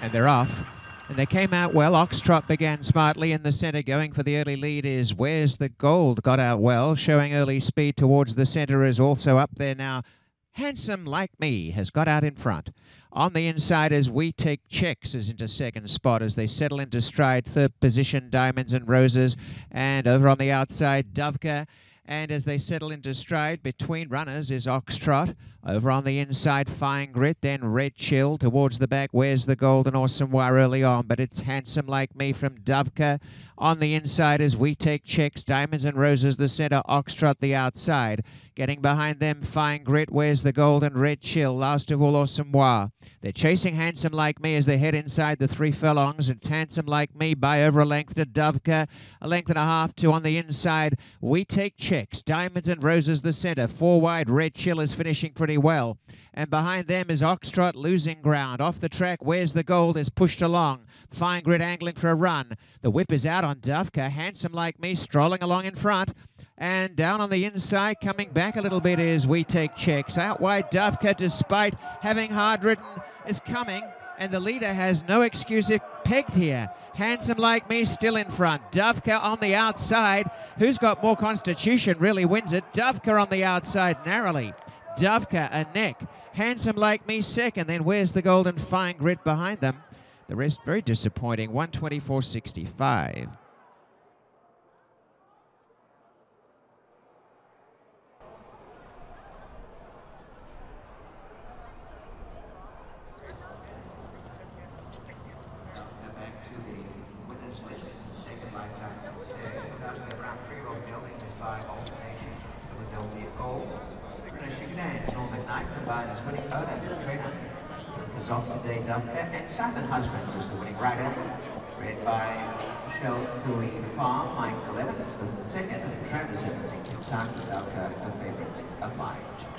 And they're off. And they came out well. Oxtrot began smartly in the centre. Going for the early lead is Where's the Gold. Got out well. Showing early speed towards the centre is also up there now. Handsome Like Me has got out in front. On the inside as We Take Checks is into second spot as they settle into stride. Third position, Diamonds and Roses. And over on the outside, Dovka. And as they settle into stride, between runners is Oxtrot. Over on the inside, Fine Grit, then Red Chill. Towards the back, Where's the Gold and Awesome Wire early on, but it's Handsome Like Me from Dovka. On the inside is We Take Checks, Diamonds and Roses the centre, Oxtrot the outside. Getting behind them, Fine Grit, Where's the Gold and Red Chill. Last of all, Awesome Wire. They're chasing Handsome Like Me as they head inside the 3 furlongs. It's Handsome Like Me by over a length to Dovka. A length and a half to on the inside. We Take Checks, Diamonds and Roses the centre. 4 wide, Red Chill is finishing pretty well. And behind them is Oxtrot losing ground. Off the track, Where's the Gold is pushed along. Fine Grit angling for a run. The whip is out on Dovka. Handsome Like Me strolling along in front. And down on the inside, coming back a little bit, is We Take Checks. Out wide, Dovka, despite having hard ridden, is coming. And the leader has no excuse if pegged here. Handsome Like Me still in front. Dovka on the outside. Who's got more constitution really wins it. Dovka on the outside narrowly. Dovka a neck. Handsome Like Me second. Then Where's the Gold and Fine Grit behind them. The rest very disappointing. 124.65. Is off today, Dovka, and Simon Husbands is the winning rider. Read by Michelle Tui Farm, Mike 11 is the second, and Travis is the 6th. Simon Dovka, the favourite of Lige.